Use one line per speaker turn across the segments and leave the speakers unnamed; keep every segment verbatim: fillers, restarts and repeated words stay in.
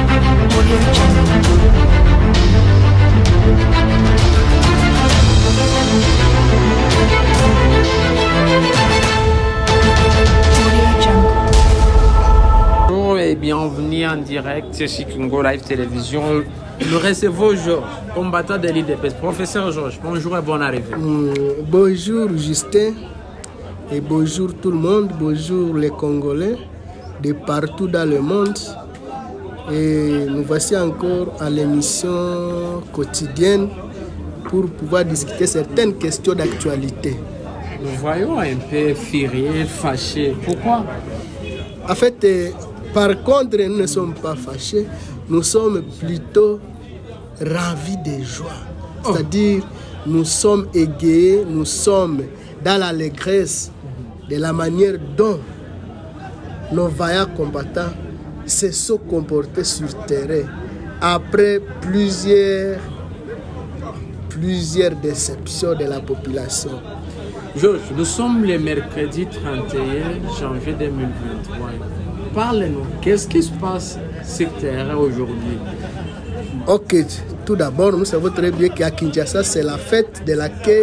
Bonjour et bienvenue en direct sur Congo Live Télévision. Nous recevons Georges, combattant de l'I D P S. Professeur Georges, bonjour et bonne arrivée.
Mmh, bonjour Justin et bonjour tout le monde, bonjour les Congolais de partout dans le monde. Et nous voici encore à l'émission quotidienne pour pouvoir discuter certaines questions d'actualité.
Nous voyons un peu furieux, fâché. Pourquoi?
En fait, euh, par contre, nous ne sommes pas fâchés, nous sommes plutôt ravis de joie. Oh. C'est-à-dire, nous sommes égayés, nous sommes dans l'allégresse de la manière dont nos vaillants combattants se sont comportés sur le terrain après plusieurs, plusieurs déceptions de la population.
Georges, nous sommes le mercredi trente et un janvier deux mille vingt-trois. Parlez-nous, qu'est-ce qui se passe sur le terrain aujourd'hui?
Ok, tout d'abord, nous savons très bien qu'à Kinshasa, c'est la fête de l'accueil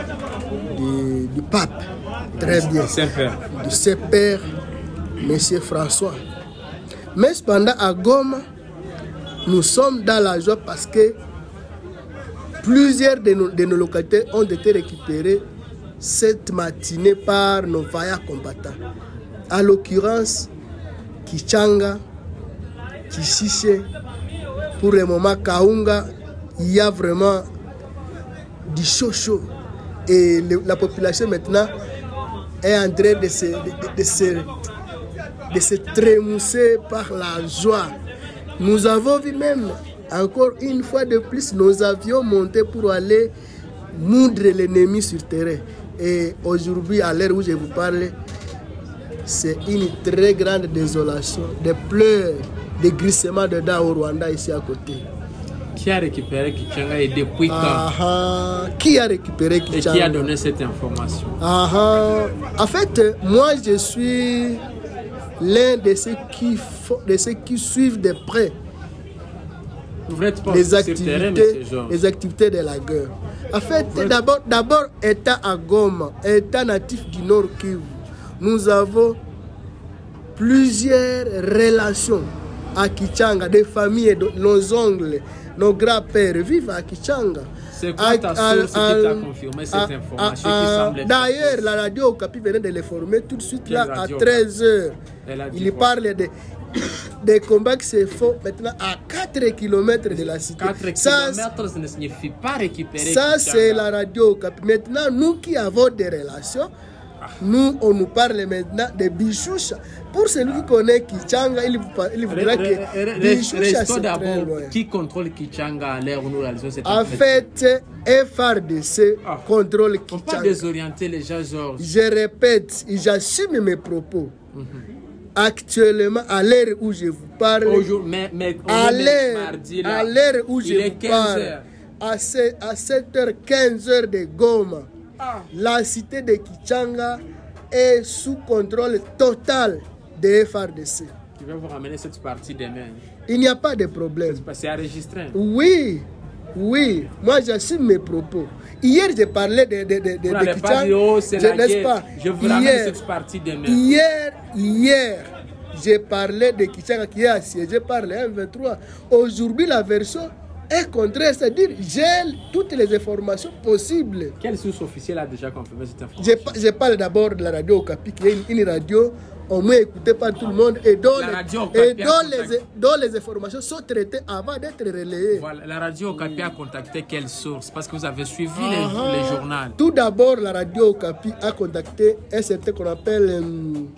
du, du pape. Très bien.
Saint-Père.
Du Saint-Père, M. François. Mais cependant, à Goma, nous sommes dans la joie parce que plusieurs de nos, de nos localités ont été récupérées cette matinée par nos vaillants combattants. À l'occurrence, Kichanga, Kishiche, pour le moment Kaunga, il y a vraiment du chaud chaud. Et le, la population maintenant est en train de se, de, de, de se, de se trémousser par la joie. Nous avons vu même, encore une fois de plus, nos avions montés pour aller moudre l'ennemi sur terrain. Et aujourd'hui, à l'heure où je vous parle, c'est une très grande désolation, des pleurs, des glissements de dents au Rwanda ici à côté.
Qui a récupéré Kichanga et depuis quand?
Ah, qui a récupéré Kichanga?
Et qui a donné cette information?
Ah, en fait, moi je suis l'un de ceux qui, de ceux qui suivent de près les activités, les activités de la guerre. En fait, d'abord, d'abord, étant à Goma, étant natif du Nord Kivu, nous avons plusieurs relations à Kichanga, des familles, nos oncles, nos grands-pères vivent à Kichanga.
C'est quoi ta source qui t'a confirmé cette information qui semble...
D'ailleurs, la radio Okapi venait de l'informer tout de suite là à treize heures. Il parle de... des combats qui se font maintenant à quatre kilomètres de la cité.
quatre kilomètres, ça ne signifie pas récupérer.
Ça, c'est la radio Okapi. Maintenant, nous qui avons des relations, ah. nous, on nous parle maintenant de Bichoucha. Pour celui qui connaît Kichanga, il, il voudra que Bichoucha c'est très loin.
Qui contrôle Kichanga à l'heure où nous réalisons cette
En fait, F R D C ah. contrôle Kichanga.
On ne peut pas désorienter les gens, Georges.
Je répète, j'assume mes propos. Mm-hmm. Actuellement, à l'heure où je vous parle,
mais, mais
à l'heure où je vous parle, à sept heures quinze de Goma, ah. la cité de Kichanga est sous contrôle total de F R D C.
Tu vas vous ramener cette partie demain?
Il n'y a pas de problème.
C'est enregistré?
Oui, oui, moi j'assume mes propos. Hier, j'ai parlé de, de, de, de, de Kichanga, je, n'est-ce pas?
Je vous ramène cette partie demain.
Hier, hier, j'ai parlé de Kichanga qui est assiégé par le M vingt-trois. Aujourd'hui, la version est contraire, c'est-à-dire j'ai toutes les informations possibles.
Quelle source officielle a déjà confirmé cette information?
Je, je parle d'abord de la radio Okapi, qui est une, une radio au moins écoutée par tout le monde et dont, les, et dont, les, dont les informations sont traitées avant d'être relayées.
Voilà, la radio Okapi a contacté quelle source? Parce que vous avez suivi uh -huh. les, les journaux.
Tout d'abord, la radio Okapi a contacté un certain qu'on appelle... Um,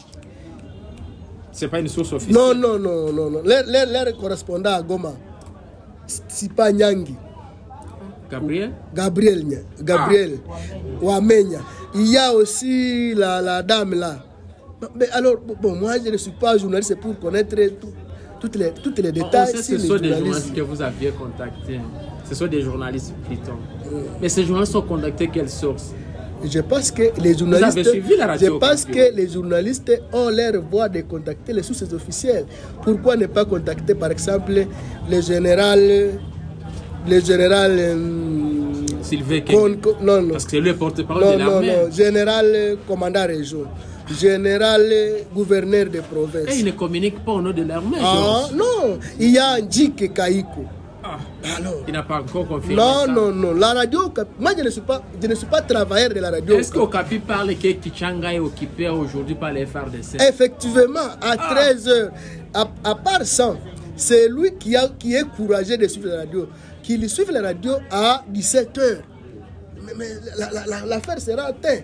c'est pas une source officielle?
Non, non, non, non. non. Leur, leur, leur correspondant à Goma, c'est pas Nyangi.
Gabriel?
Gabriel, Gabriel, ah. Wamenya. Il y a aussi la, la dame là. Mais alors, bon, moi je ne suis pas journaliste pour connaître tout, toutes, les, toutes les détails.
On sait que ce sont des journalistes que vous aviez contactés. Ce sont des journalistes plutôt. Mm. Mais ces journalistes ont contacté quelle source?
Je pense que les journalistes, je pense que les journalistes ont leur voie de contacter les sources officielles. Pourquoi ne pas contacter par exemple le général, le général euh,
Sylvain Keng,
non, non,
parce que c'est lui porte-parole de l'armée.
Non, non, général commandant région, général gouverneur de province.
Et il ne communique pas au nom de l'armée.
Ah, non, il y a Ndjike Kaiko.
Ah, alors, il n'a pas encore confirmé
non,
ça.
Non, non, la radio, moi je ne suis pas, je ne suis pas travailleur de la radio.
Est-ce qu'Okapi parle que Kichanga est occupé aujourd'hui par les F A R D C?
Effectivement, à ah. treize heures, à, à part ça, c'est lui qui, a, qui est courageux de suivre la radio, qui lui suit la radio à dix-sept heures. Mais, mais l'affaire la, la, la sera atteinte.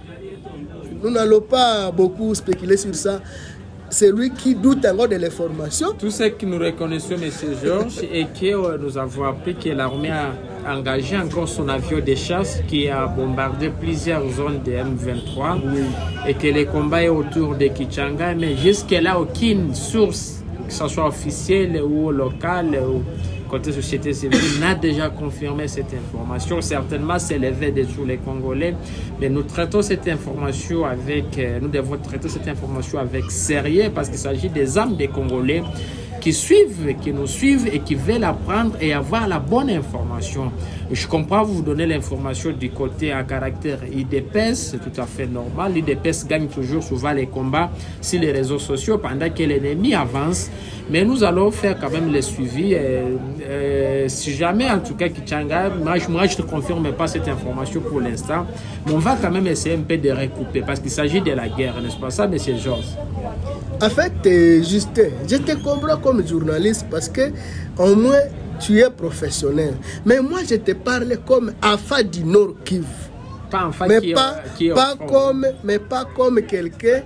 Nous n'allons pas beaucoup spéculer sur ça. C'est lui qui doute encore de l'information.
Tout ce que nous reconnaissons, M. Georges, et que nous avons appris que l'armée a engagé encore son avion de chasse qui a bombardé plusieurs zones de M vingt-trois, oui. Et que le combat est autour de Kichanga, mais jusque-là, aucune source, que ce soit officielle ou locale, ou côté société civile, n'a déjà confirmé cette information. Certainement, c'est levé de tous les Congolais, mais nous traitons cette information avec, nous devons traiter cette information avec sérieux parce qu'il s'agit des âmes des Congolais qui suivent, qui nous suivent et qui veulent apprendre et avoir la bonne information. Je comprends, vous donnez l'information du côté à caractère I D P S, c'est tout à fait normal. L'I D P S gagne toujours souvent les combats sur les réseaux sociaux pendant que l'ennemi avance. Mais nous allons faire quand même le suivi. Euh, euh, si jamais, en tout cas, Kichanga, moi, moi je ne confirme pas cette information pour l'instant, mais on va quand même essayer un peu de recouper parce qu'il s'agit de la guerre, n'est-ce pas ça, M. Georges?
En fait, euh, Justin, je te comprends comme journaliste parce que au moins tu es professionnel. Mais moi, je te parle comme Afa du Nord Kivu.
Pas Afa
mais
qui
pas,
est, qui est
pas comme, mais pas comme quelqu'un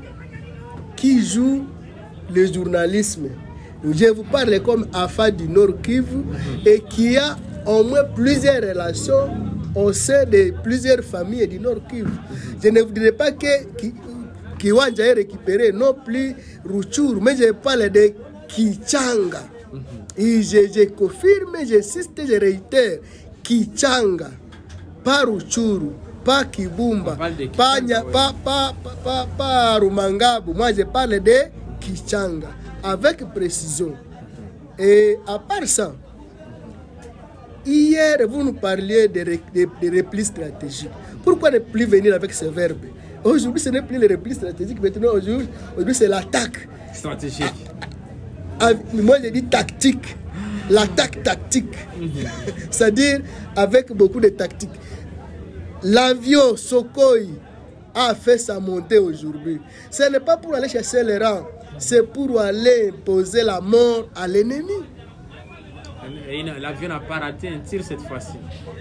qui joue le journalisme. Je vous parle comme Afa du Nord Kivu mm-hmm. et qui a au moins plusieurs relations au sein de plusieurs familles du Nord Kivu. Mm-hmm. Je ne vous dirais pas que qui, Kiwanja est récupéré, non plus Ruchuru, mais je parle de Kichanga. Mm-hmm. Et je, je confirme, j'insiste, je réitère, Kichanga, pas Ruchuru, pas Kibumba, pas, Nya, ouais. pas, pas, pas, pas, pas Rumangabu. Moi, je parle de Kichanga, avec précision. Et à part ça, hier, vous nous parliez de, de, de repli stratégique. Pourquoi ne plus venir avec ce verbe? Aujourd'hui, ce n'est plus le repli stratégique. Maintenant, aujourd'hui, aujourd'hui c'est l'attaque.
Stratégique.
Ah, ah, moi, je dis tactique. L'attaque tactique. Mm-hmm. C'est-à-dire avec beaucoup de tactique. L'avion Sukhoi a fait sa montée aujourd'hui. Ce n'est pas pour aller chasser les rangs. C'est pour aller imposer la mort à l'ennemi.
L'avion n'a pas raté un tir cette fois-ci.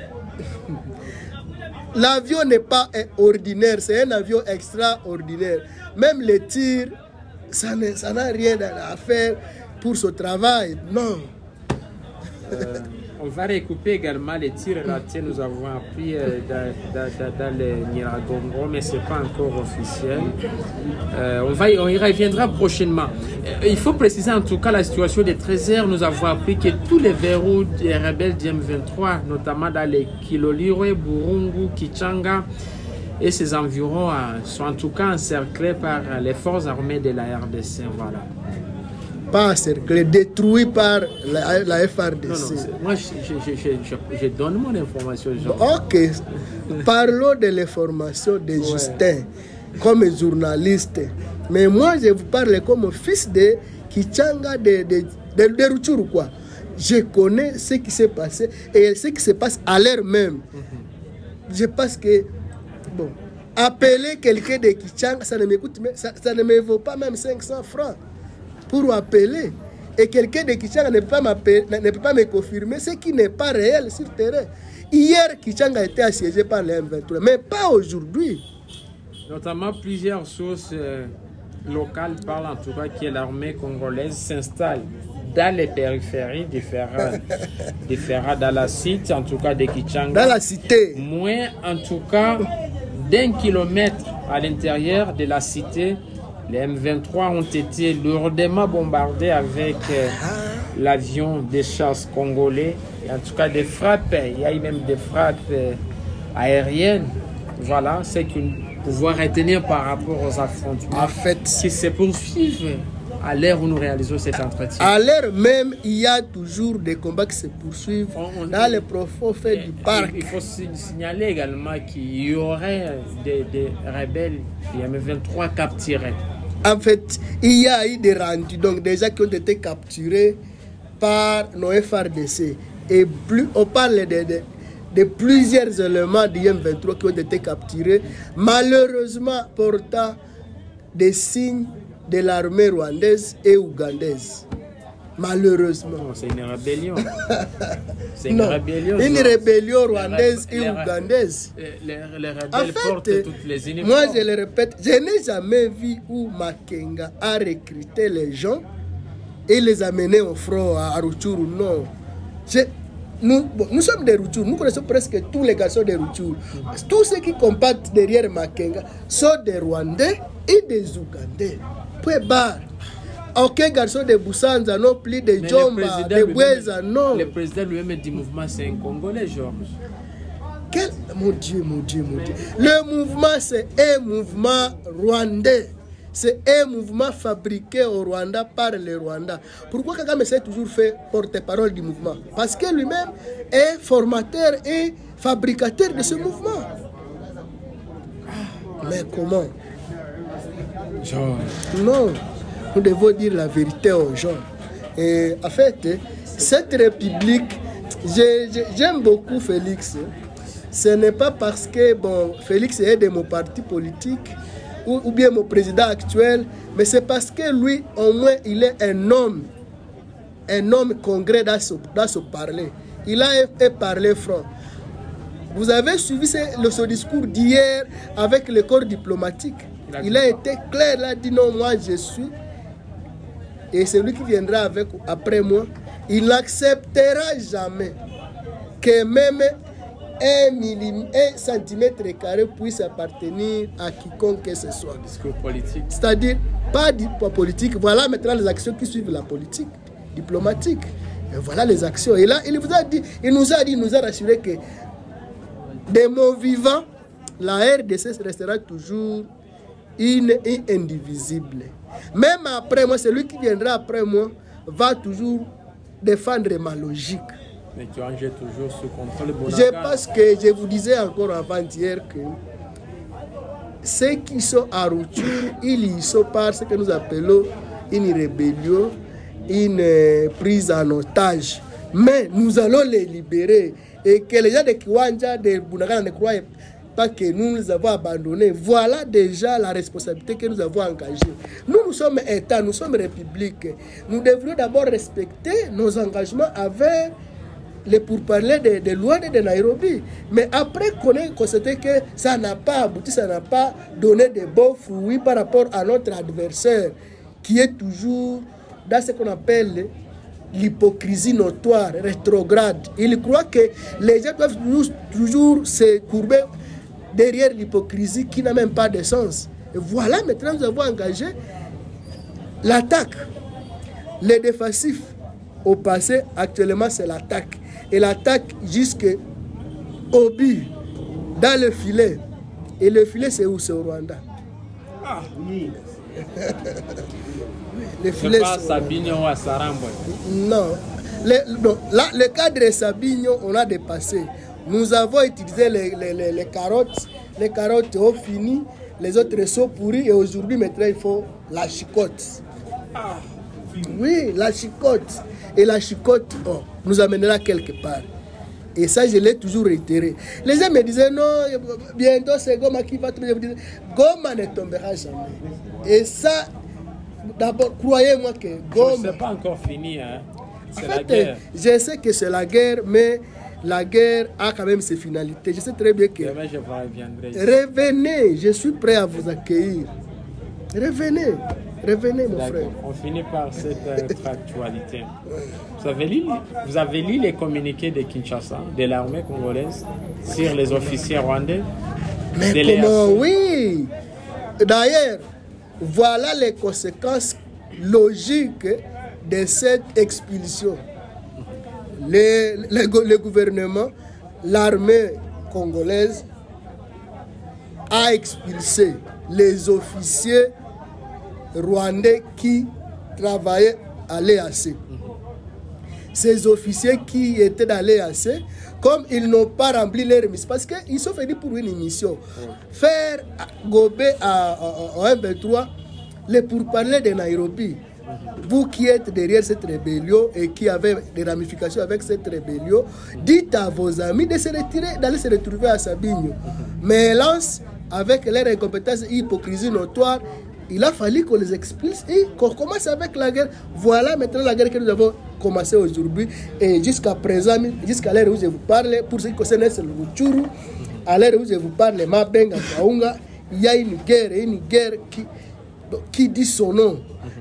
L'avion n'est pas ordinaire, c'est un avion extraordinaire. Même les tirs, ça n'a rien à faire pour ce travail, non.
Euh, on va recouper également les tirs ratés, nous avons appris euh, dans, dans, dans le Nyiragongo, mais ce n'est pas encore officiel. Euh, on, va, on y reviendra prochainement. Euh, il faut préciser en tout cas la situation des treize heures. Nous avons appris que tous les verrous des rebelles du M vingt-trois, notamment dans les Kilolirwe, Burungu, Kichanga et ses environs, euh, sont en tout cas encerclés par les forces armées de la R D C. Voilà.
Pas encerclé, détruit par la, la F R D C.
Non, non, moi, je, je, je, je, je donne mon information. Genre.
Ok, parlons de l'information de ouais. Justin, comme journaliste. Mais moi, je vous parle comme fils de Kichanga, de, de, de, de Ruchuru, quoi. Je connais ce qui s'est passé et ce qui se passe à l'heure même. Mm-hmm. Je pense que, bon, appeler quelqu'un de Kichanga, ça ne m'écoute, ça, ça ne me vaut pas même cinq cents francs. Pour appeler. Et quelqu'un de Kichanga ne peut pas, ne peut pas me confirmer ce qui n'est pas réel sur le terrain. Hier, Kichanga a été assiégé par les M vingt-trois, mais pas aujourd'hui. Notamment,
plusieurs sources euh, locales parlent en tout cas que l'armée congolaise s'installe dans les périphéries du Ferrat, du Ferrat, dans la cité, en tout cas de Kichanga.
Dans la cité.
Moins, en tout cas, d'un kilomètre à l'intérieur de la cité. Les M vingt-trois ont été lourdement bombardés avec euh, l'avion des chasse congolais. Et en tout cas, des frappes, il y a eu même des frappes euh, aériennes voilà ce que nous pouvons retenir par rapport aux affrontements
En fait,
qui se poursuivent à l'heure où nous réalisons cet entretien.
à l'heure même, il y a toujours des combats qui se poursuivent
On- on-
dans les profonds faits du parc.
Il faut si- signaler également qu'il y aurait des, des rebelles du M vingt-trois capturés.
En fait, il y a eu des rendus, donc des gens qui ont été capturés par nos F R D C. Et plus, on parle de, de, de plusieurs éléments du M vingt-trois qui ont été capturés, malheureusement portant des signes de l'armée rwandaise et ougandaise. Malheureusement.
Non, c'est une rébellion. C'est une
Non,
rébellion.
une
genre.
rébellion
Les
rwandaise
ré-
et
les-
ougandaise.
Les, les, les rebelles
En fait,
portent toutes les uniformes.
moi je le répète, je n'ai jamais vu où Makenga a recruté les gens et les amené au front à Rutshuru. Non. Je- nous, bon, nous sommes des Rutshuru, nous connaissons presque tous les garçons de Rutshuru. Tous ceux qui combattent derrière Makenga sont des Rwandais et des Ougandais. Point barre. Aucun garçon de Boussanza, non plus de
Mais le
Djomba,
président
de
lui-même-
Boueza, non.
Le président lui-même du mouvement, c'est un Congolais, Georges.
Quel... Mon Dieu, mon Dieu, mon Dieu. Le mouvement, c'est un mouvement rwandais. C'est un mouvement fabriqué au Rwanda par les Rwandais. Pourquoi Kagame s'est toujours fait porte-parole du mouvement? Parce que lui-même est formateur et fabricateur de ce mouvement. Mais comment?
Georges.
Non, nous devons dire la vérité aux gens. Et en fait, cette république, je- je- j'aime beaucoup Félix. Ce n'est pas parce que bon, Félix est de mon parti politique ou, ou bien mon président actuel, mais c'est parce que lui, au moins, il est un homme, un homme congrès dans son, dans son parler. Il a un parler franc. Vous avez suivi ce, le, son discours d'hier avec le corps diplomatique. Il a été clair, il a dit non, moi je suis. Et celui qui viendra avec, après moi, il n'acceptera jamais que même un, millim, un centimètre carré puisse appartenir à quiconque que ce soit.
Discours politique.
C'est-à-dire, pas du pas politique. Voilà maintenant les actions qui suivent la politique diplomatique. Et voilà les actions. Et là, il vous a dit, il nous a dit, il nous a rassuré que des mots vivants, la R D C restera toujours une et indivisible. Même après moi, celui qui viendra après moi va toujours défendre ma logique.
Mais tu en jettes toujours sous contrôle.
Je pense que je vous disais encore avant-hier que ceux qui sont à Rutshuru, ils y sont par ce que nous appelons une rébellion, une prise en otage. Mais nous allons les libérer. Et que les gens de Kiwanja, de Bunagana ne croient pas que nous les avons abandonnés. Voilà déjà la responsabilité que nous avons engagée. Nous, nous sommes État, nous sommes République. Nous devrions d'abord respecter nos engagements avec les pourparlers de, de Luanda et de Nairobi. Mais après qu'on ait constaté que ça n'a pas abouti, ça n'a pas donné de bons fruits par rapport à notre adversaire, qui est toujours dans ce qu'on appelle l'hypocrisie notoire, rétrograde. Il croit que les gens doivent toujours, toujours se courber derrière l'hypocrisie qui n'a même pas de sens. Et voilà, maintenant nous avons engagé l'attaque. Les défensifs au passé, actuellement c'est l'attaque. Et l'attaque jusqu'au but, dans le filet. Et le filet c'est où? C'est au Rwanda.
Ah oui.
Le
filet c'est pas Sabinho ou à Sarambo.
Non. Le, non. Là, le cadre de Sabinho, on a dépassé. Nous avons utilisé les, les, les, les carottes. Les carottes ont fini. Les autres sont pourris. Et aujourd'hui, maintenant, il faut la chicotte.
Ah.
Oui, la chicotte. Et la chicotte oh, nous amènera quelque part. Et ça, je l'ai toujours réitéré. Les gens me disaient, non, bientôt c'est Goma qui va tomber. Je vous disais, Goma ne tombera jamais. Et ça, d'abord, croyez-moi que Goma...
C'est pas encore fini, hein.
En fait, je sais que c'est la guerre, mais la guerre a quand même ses finalités. Je sais très bien que...
Demain, je reviendrai.
Revenez, je suis prêt à vous accueillir. Revenez, revenez mon frère.
On finit par cette euh, actualité. Vous avez, lu, vous avez lu les communiqués de Kinshasa, de l'armée congolaise, sur les officiers rwandais?
Mais comment, oui. D'ailleurs, voilà les conséquences logiques de cette expulsion. Le, le, le gouvernement, l'armée congolaise a expulsé les officiers rwandais qui travaillaient à l'E A C. Ces officiers qui étaient dans l'E A C, comme ils n'ont pas rempli leur mission, parce qu'ils sont venus pour une mission, faire gober à, à, à M vingt-trois les pourparlers de Nairobi. Vous qui êtes derrière cette rébellion et qui avez des ramifications avec cette rébellion, dites à vos amis de se retirer, d'aller se retrouver à Sabinho. Mais hélas, avec leur incompétence et hypocrisie notoire, il a fallu qu'on les expulse et qu'on commence avec la guerre. Voilà maintenant la guerre que nous avons commencé aujourd'hui. Et jusqu'à présent, jusqu'à l'heure où je vous parle, pour ceux qui connaissent le Rutshuru, à l'heure où je vous parle, Mabenga, Kaunga, il y a une guerre, une guerre qui, qui dit son nom.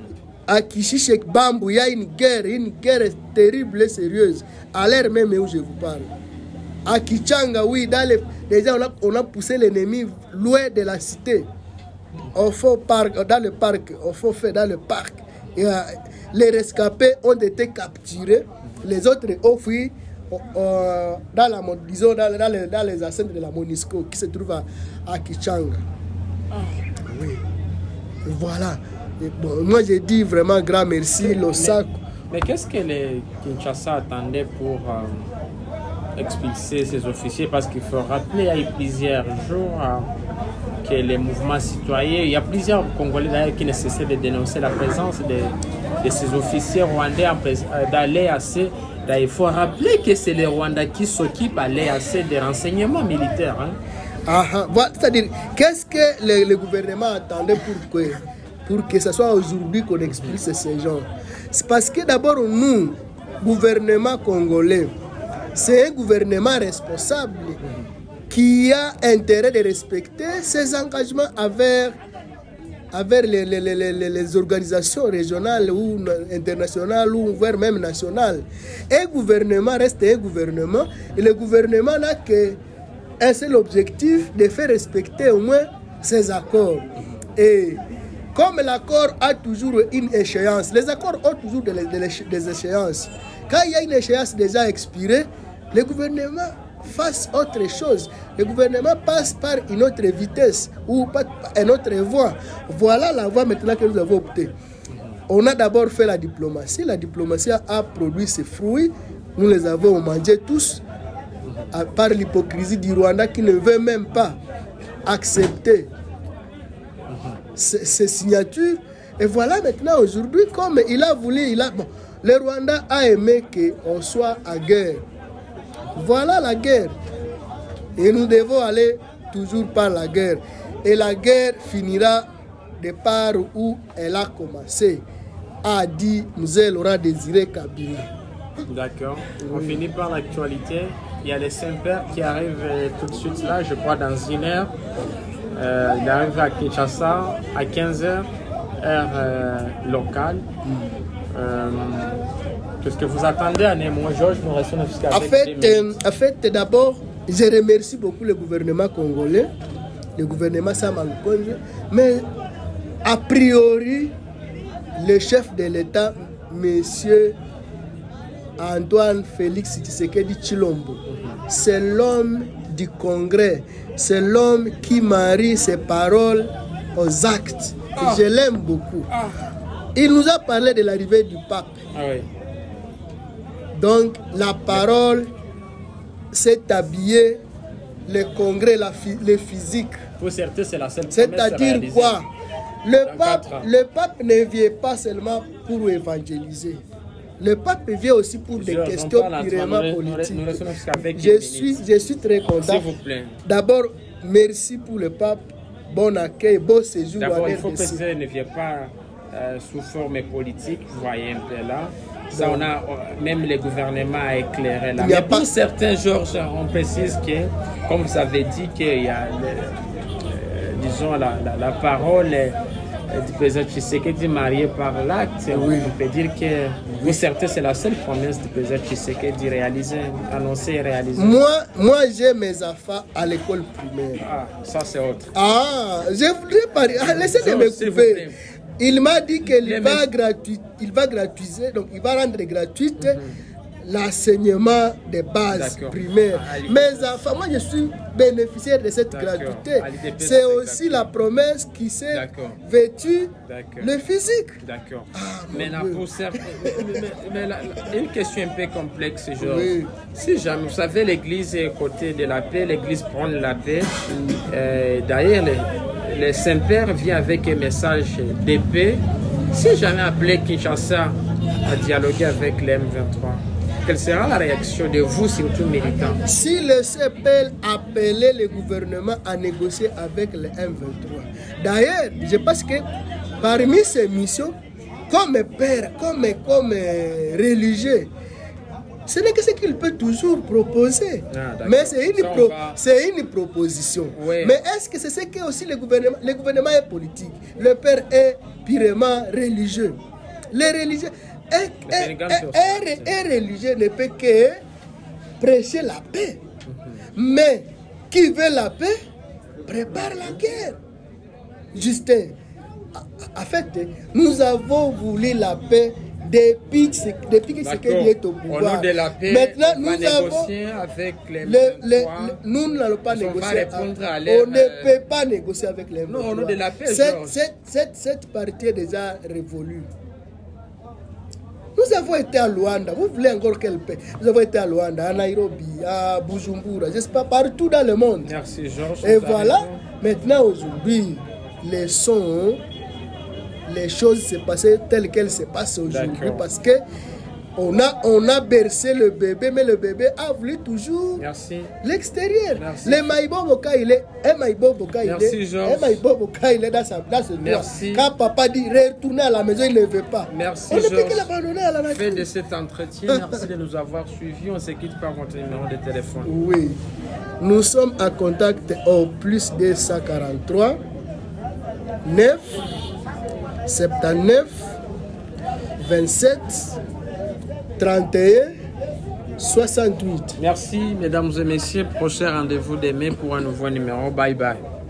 À Kishichek Bambou, il y a une guerre, une guerre terrible et sérieuse. À l'heure même où je vous parle. À Kichanga, oui, dans les, déjà on a, on a poussé l'ennemi loin de la cité. Au fond parc, dans le parc, au fond fait dans le parc. Et, euh, les rescapés ont été capturés. Les autres ont fui euh, dans, la, disons, dans, dans, les, dans les enceintes de la MONUSCO qui se trouve à, à Kichanga. Oh. Oui. Voilà. Bon, moi, j'ai dit vraiment grand merci, Losako.
Mais, mais qu'est-ce que les Kinshasa attendaient pour euh, expulser ces officiers? Parce qu'il faut rappeler, il y a eu plusieurs jours euh, que les mouvements citoyens, il y a plusieurs Congolais d'ailleurs qui ne cessaient de dénoncer la présence de, de ces officiers rwandais dans l'E A C. Il faut rappeler que c'est les Rwandais qui s'occupent à l'E A C des renseignements militaires. Hein.
Ah, voilà, c'est-à-dire, qu'est-ce que le, le gouvernement attendait pour que pour que ce soit aujourd'hui qu'on expulse ces gens? C'est parce que d'abord, nous, gouvernement congolais, c'est un gouvernement responsable qui a intérêt de respecter ses engagements avec, avec les, les, les, les, les organisations régionales ou internationales ou voire même nationales. Un gouvernement reste un gouvernement et le gouvernement n'a qu'un seul objectif de faire respecter au moins ses accords. Et comme l'accord a toujours une échéance, les accords ont toujours des, des, des échéances. Quand il y a une échéance déjà expirée, le gouvernement fasse autre chose. Le gouvernement passe par une autre vitesse ou par une autre voie. Voilà la voie maintenant que nous avons opté. On a d'abord fait la diplomatie. La diplomatie a produit ses fruits. Nous les avons mangés tous, par l'hypocrisie du Rwanda qui ne veut même pas accepter ces signatures. Et voilà maintenant aujourd'hui, comme il a voulu, il a, bon, le Rwanda a aimé qu'on soit à guerre. Voilà la guerre. Et nous devons aller toujours par la guerre. Et la guerre finira de par où elle a commencé, a dit Mzee Laurent Désiré Kabila.
D'accord. On oui. finit par l'actualité. Il y a les Saint-Pères qui arrivent tout de suite là, je crois dans une heure. Euh, il arrive à Kinshasa à quinze heures, heure euh, locale. Mm. Euh, Qu'est-ce que vous attendez à Némo? Georges, nous restons jusqu'à
En fait, euh, en fait d'abord, je remercie beaucoup le gouvernement congolais, le gouvernement Samalukonde, mais a priori, le chef de l'État, monsieur Antoine Félix Tshisekedi Tshilombo, mm-hmm. c'est l'homme du Congrès, c'est l'homme qui marie ses paroles aux actes. Ah. Je l'aime beaucoup. Ah. Il nous a parlé de l'arrivée du pape.
Ah oui.
Donc la parole s'est habillée, le congrès, la le physique.
Pour certains, c'est la seule.
C'est-à-dire quoi? Le pape, le pape ne vient pas seulement pour évangéliser. Le pape vient aussi pour des je questions purement politiques. Nous, nous je, suis, je suis très content.
S'il vous plaît.
D'abord, merci pour le pape. Bon accueil, bon séjour.
D'abord, il faut que ça ne vienne pas euh, sous forme politique. Vous voyez un peu là. Ça, on a, même le gouvernement a éclairé là. Mais pour pas... certains, Georges, on précise que, comme vous avez dit, qu'il y a, le, euh, disons, la, la, la parole du président Tshisekedi marié par l'acte. Oui. On peut dire que pour certains, c'est la seule promesse du président Tshisekedi réalisée, annoncée et réalisée. Moi,
moi j'ai mes enfants à l'école primaire.
Ah, ça c'est autre.
Ah, je voudrais parler. Ah, laissez de me couper. Il m'a dit qu'il va, gratuit, il va gratuiser, donc il va rendre gratuite mm-hmm. l'enseignement de base primaire. Mes enfants, moi je suis bénéficiaire de cette gratuité. C'est aussi la promesse qui s'est vêtue le physique.
D'accord. Ah, maintenant, pour certains, mais, mais la, la, une question un peu complexe, genre, oui. Si jamais, vous savez, l'église est côté de la paix, l'église prend la paix. Euh, D'ailleurs, le, le Saint-Père vient avec un message de paix. Si jamais appelé Kinshasa à dialoguer avec le M vingt-trois, quelle sera la réaction de vous, surtout militants?
Si le C P L appelait le gouvernement à négocier avec le M vingt-trois, d'ailleurs, je pense que parmi ces missions, comme père, comme, comme religieux, ce n'est que ce qu'il peut toujours proposer. Ah, mais c'est une, pro, va... une proposition. Oui. Mais est-ce que c'est ce que aussi le gouvernement, le gouvernement est politique? Le père est purement religieux. Les religieux... Un, un, un, un religieux ne peut que prêcher la paix. Mm-hmm. Mais qui veut la paix prépare la guerre. Justin, en fait, nous avons voulu la paix depuis, depuis que Tshisekedi est au pouvoir.
Au nom de la paix,
maintenant,
on
nous
va
avons
négocier avec les
le, le, le, Nous n'allons pas négocier. Avec, on ne peut pas négocier avec les
non, au nom de la paix.
Cette, cette, cette, cette partie est déjà révolue. Nous avons été à Luanda. Vous voulez encore quelle paix? Nous avons été à Luanda, à Nairobi, à Bujumbura, je ne sais pas, partout dans le monde.
Merci Georges.
Et voilà, raison. Maintenant aujourd'hui, les sons, les choses se passaient telles qu'elles se passent aujourd'hui. Parce que on a, on a bercé le bébé, mais le bébé a voulu toujours l'extérieur. Le Maïbo Boka, il est, un Maïbo Boka, il est, un Maïbo Boka, il est dans, sa, dans ce
Merci.
Quand papa dit retourner à la maison, il ne veut pas.
Merci,
on ne peut que l'abandonner à la nature.
Fait de cet entretien, merci de nous avoir suivis. On se quitte par votre numéro de téléphone.
Oui, nous sommes en contact au plus deux cent quarante-trois neuf soixante-dix-neuf vingt-sept trente et un soixante-huit.
Merci, mesdames et messieurs. Prochain rendez-vous demain pour un nouveau numéro. Bye bye.